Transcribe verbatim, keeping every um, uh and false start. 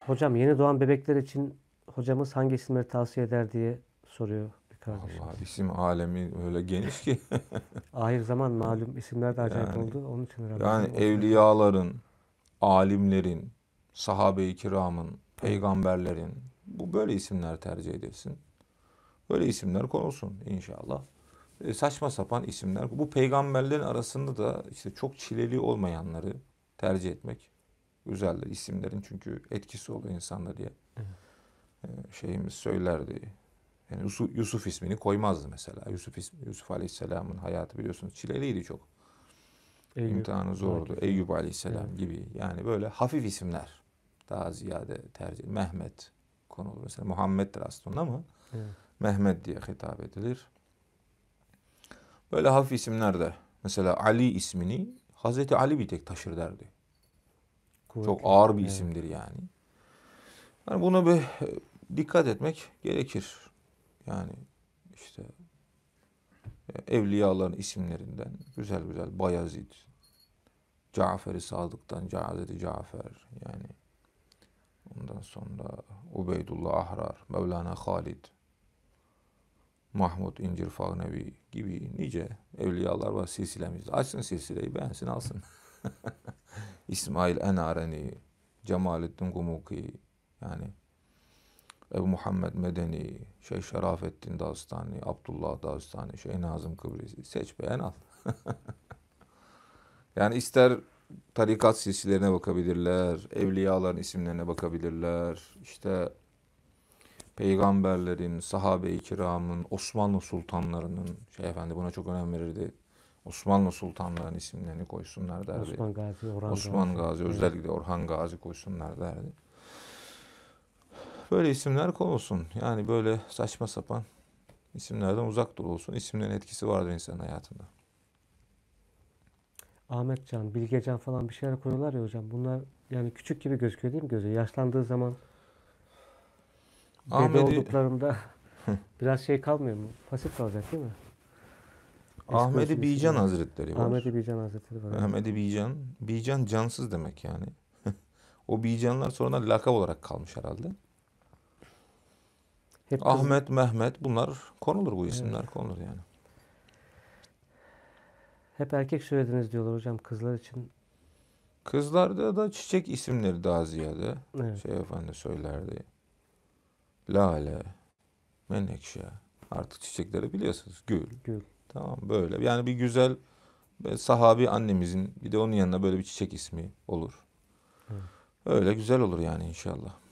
Hocam yeni doğan bebekler için hocamız hangi isimleri tavsiye eder diye soruyor bir Allah, kardeşimiz. isim alemi öyle geniş ki. Ahir zaman malum isimler de acayip Yani oldu. Onun için herhalde yani hocam o soruyor. evliyaların, alimlerin, sahabe-i kiramın, Evet. peygamberlerin, bu böyle isimler tercih edilsin. Böyle isimler konulsun inşallah. E, saçma sapan isimler. Bu peygamberlerin arasında da işte çok çileli olmayanları tercih etmek güzeldir isimlerin, çünkü etkisi oluyor insanda diye Evet. e, şeyimiz söylerdi. Yani Yusuf, Yusuf ismini koymazdı mesela. Yusuf ismi, Yusuf Aleyhisselam'ın hayatı biliyorsunuz çileliydi çok. Eyüp, İmtihanı zordu. Akife. Eyüp Evet. Aleyhisselam gibi. Yani böyle hafif isimler daha ziyade tercih. Mehmet konulur. Mesela Muhammed'dir aslında ama Evet. Mehmet diye hitap edilir. Böyle hafif isimler de. Mesela Ali ismini Hazreti Ali bir tek taşır derdi. Çok Kuvvetli. ağır bir Evet. isimdir yani. Yani buna bir e, dikkat etmek gerekir. Yani işte e, evliyaların isimlerinden güzel güzel Bayezid, Cafer-i Sadık'tan Hazreti Cafer, yani ondan sonra Ubeydullah Ahrar, Mevlana Halid, Mahmud İncir Fagnevi gibi nice evliyalar var silsilemizde. Açsın silsileyi, beğensin alsın. İsmail Enareni, Cemalettin Gumuki, yani Ebu Muhammed Medeni, Şeyh Şerafettin Dağıstani, Abdullah Dağıstani, Şeyh Nazım Kıbrisi. Seç beğen al. Yani ister tarikat silsilelerine bakabilirler, evliyaların isimlerine bakabilirler. İşte peygamberlerin, sahabe-i kiramın, Osmanlı sultanlarının, şey efendi buna çok önem verirdi. Osmanlı sultanlarının isimlerini koysunlar derdi. Osman Gazi, Orhan Osman Gazi. Gazi, Evet. özellikle Orhan Gazi koysunlar derdi. Böyle isimler konulsun. Yani böyle saçma sapan isimlerden uzak durulsun. İsimlerin etkisi vardır insanın hayatında. Ahmetcan, Bilgecan falan bir şeyler koyuyorlar ya hocam. Bunlar yani küçük gibi gözüküyor değil mi göze? Yaşlandığı zaman dede Ahmedi olduklarında biraz şey kalmıyor mu? Pasif kalacak değil mi? Eski usul Ahmedi Bican isimler. Hazretleri Ahmet var. Bican Hazretleri var. Evet. Ahmedi Bican. Bican cansız demek yani. O Bicanlar sonradan lakap olarak kalmış herhalde. Hep kız. Ahmet, Mehmet, bunlar konulur, bu Evet. isimler konulur yani. Hep erkek söylediniz diyorlar hocam kızlar için. Kızlarda da çiçek isimleri daha ziyade Evet. şey efendi söylerdi. Lale, menekşe. Artık çiçekleri biliyorsunuz. Gül. Gül. Tamam, böyle. Yani bir güzel böyle sahabi annemizin bir de onun yanına böyle bir çiçek ismi olur. Evet. Öyle güzel olur yani inşallah.